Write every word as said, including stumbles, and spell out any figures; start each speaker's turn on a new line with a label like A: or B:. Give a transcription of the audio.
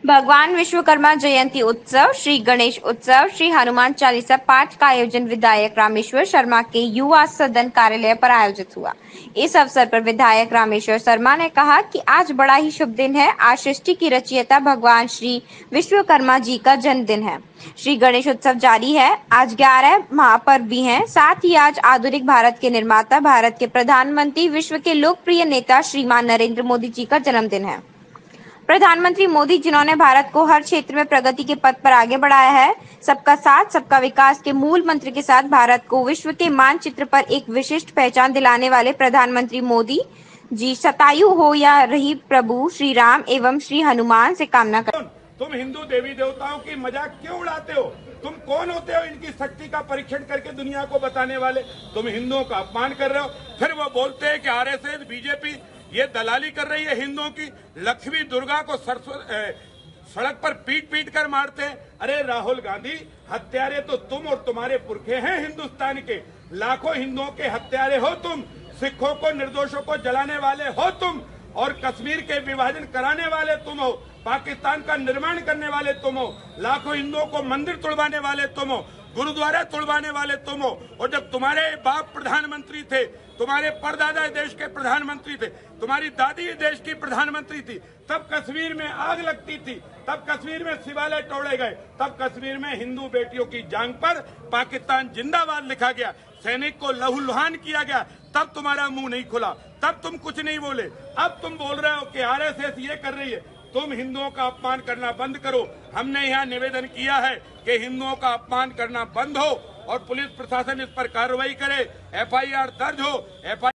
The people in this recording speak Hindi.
A: भगवान विश्वकर्मा जयंती उत्सव, श्री गणेश उत्सव, श्री हनुमान चालीसा पाठ का आयोजन विधायक रामेश्वर शर्मा के युवा सदन कार्यालय पर आयोजित हुआ। इस अवसर पर विधायक रामेश्वर शर्मा ने कहा कि आज बड़ा ही शुभ दिन है। आज सृष्टि की रचयिता भगवान श्री विश्वकर्मा जी का जन्मदिन है। श्री गणेश उत्सव जारी है। आज ग्यारह महापर्व भी हैं। साथ ही आज आधुनिक भारत के निर्माता, भारत के प्रधानमंत्री, विश्व के लोकप्रिय नेता श्रीमान नरेंद्र मोदी जी का जन्मदिन है। प्रधानमंत्री मोदी जिन्होंने भारत को हर क्षेत्र में प्रगति के पथ पर आगे बढ़ाया है, सबका साथ सबका विकास के मूल मंत्र के साथ भारत को विश्व के मानचित्र पर एक विशिष्ट पहचान दिलाने वाले प्रधानमंत्री मोदी जी शतायु हो या रही प्रभु श्री राम एवं श्री हनुमान से कामना कर।
B: तुम हिंदू देवी देवताओं की मजाक क्यों उड़ाते हो? तुम कौन होते हो इनकी शक्ति का परीक्षण करके दुनिया को बताने वाले? तुम हिंदुओं का अपमान कर रहे हो। फिर वो बोलते हैं कि आरएसएस, बीजेपी ये दलाली कर रही है हिंदुओं की। लक्ष्मी दुर्गा को सड़क पर पीट पीट कर मारते हैं। अरे राहुल गांधी, हत्यारे तो तुम और तुम्हारे पुरखे हैं हिंदुस्तान के। लाखों हिंदुओं के हत्यारे हो तुम। सिखों को, निर्दोषों को जलाने वाले हो तुम, और कश्मीर के विभाजन कराने वाले तुम हो। पाकिस्तान का निर्माण करने वाले तुम हो। लाखों हिंदुओं को मंदिर तोड़वाने वाले तुम हो। गुरुद्वारा तोड़वाने वाले तुम हो। और जब तुम्हारे बाप प्रधानमंत्री थे, तुम्हारे परदादा देश के प्रधानमंत्री थे, तुम्हारी दादी देश की प्रधानमंत्री थी, तब कश्मीर में आग लगती थी, तब कश्मीर में शिवालय तोड़े गए, तब कश्मीर में हिंदू बेटियों की जांग पर पाकिस्तान जिंदाबाद लिखा गया, सैनिक को लहूलुहान किया गया, तब तुम्हारा मुंह नहीं खुला, तब तुम कुछ नहीं बोले। अब तुम बोल रहे हो कि आरएसएस ये कर रही है। तुम हिंदुओं का अपमान करना बंद करो। हमने यहाँ निवेदन किया है कि हिंदुओं का अपमान करना बंद हो और पुलिस प्रशासन इस पर कार्रवाई करे, एफआईआर दर्ज हो। एफ